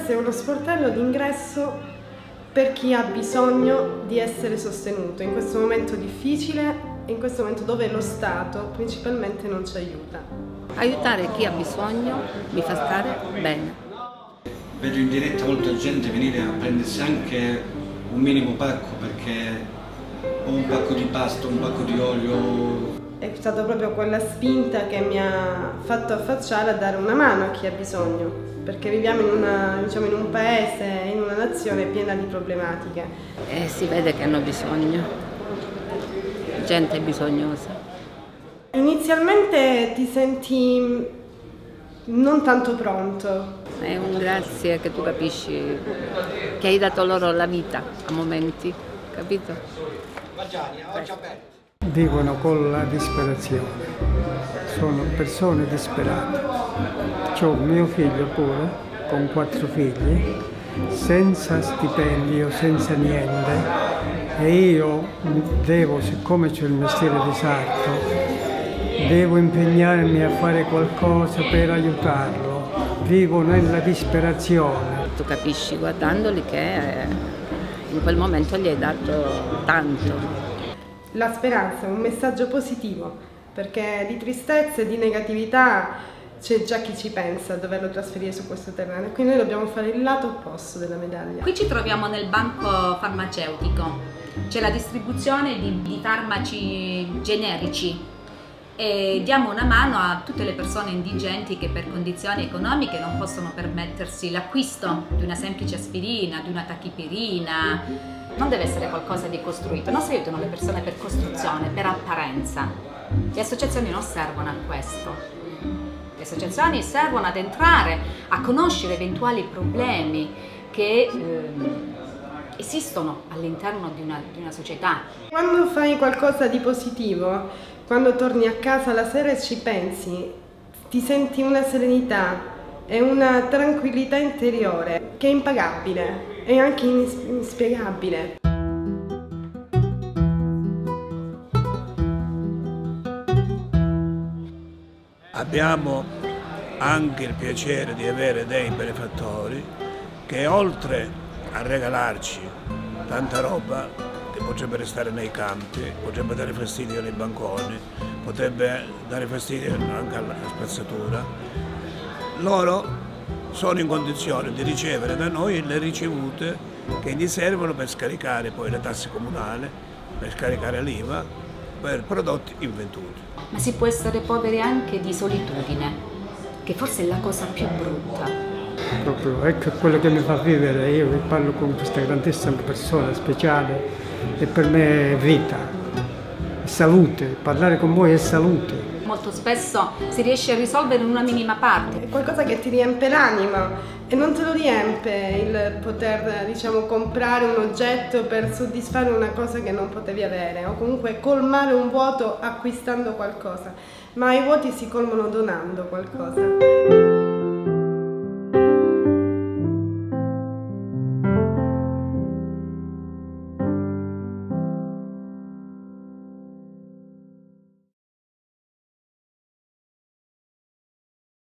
essere uno sportello d'ingresso per chi ha bisogno di essere sostenuto in questo momento difficile e in questo momento dove lo Stato principalmente non ci aiuta. Aiutare chi ha bisogno mi fa stare bene. Vedo in diretta molta gente venire a prendersi anche un minimo pacco perché ho un pacco di pasta, un pacco di olio. È stata proprio quella spinta che mi ha fatto affacciare a dare una mano a chi ha bisogno, perché viviamo in un paese, in una nazione piena di problematiche. E si vede che hanno bisogno, gente bisognosa. Inizialmente ti senti non tanto pronto. È un grazie che tu capisci che hai dato loro la vita a momenti, capito? Vivono con la disperazione, sono persone disperate. C'ho mio figlio pure, con 4 figli, senza stipendio, senza niente, e io devo, siccome c'ho il mestiere di sarto, devo impegnarmi a fare qualcosa per aiutarlo. Vivo nella disperazione. Tu capisci guardandoli che in quel momento gli hai dato tanto. La speranza è un messaggio positivo, perché di tristezza e di negatività c'è già chi ci pensa a doverlo trasferire su questo terreno, quindi noi dobbiamo fare il lato opposto della medaglia. Qui ci troviamo nel banco farmaceutico, c'è la distribuzione di farmaci generici e diamo una mano a tutte le persone indigenti che per condizioni economiche non possono permettersi l'acquisto di una semplice aspirina, di una tachipirina. Non deve essere qualcosa di costruito, non si aiutano le persone per costruzione, per apparenza. Le associazioni non servono a questo. Le associazioni servono ad entrare, a conoscere eventuali problemi che esistono all'interno di una società. Quando fai qualcosa di positivo, quando torni a casa la sera e ci pensi, ti senti una serenità e una tranquillità interiore che è impagabile. È anche inspiegabile. Abbiamo anche il piacere di avere dei benefattori che oltre a regalarci tanta roba che potrebbe restare nei campi, potrebbe dare fastidio nei banconi, potrebbe dare fastidio anche alla spazzatura, loro sono in condizione di ricevere da noi le ricevute che gli servono per scaricare poi le tasse comunali, per scaricare l'IVA, per prodotti inventuti. Ma si può essere poveri anche di solitudine, che forse è la cosa più brutta. Proprio, ecco quello che mi fa vivere, io che parlo con questa grandissima persona speciale e per me è vita, è salute, parlare con voi è salute. Molto spesso si riesce a risolvere in una minima parte. È qualcosa che ti riempie l'anima e non te lo riempie il poter, comprare un oggetto per soddisfare una cosa che non potevi avere o comunque colmare un vuoto acquistando qualcosa, ma i vuoti si colmano donando qualcosa.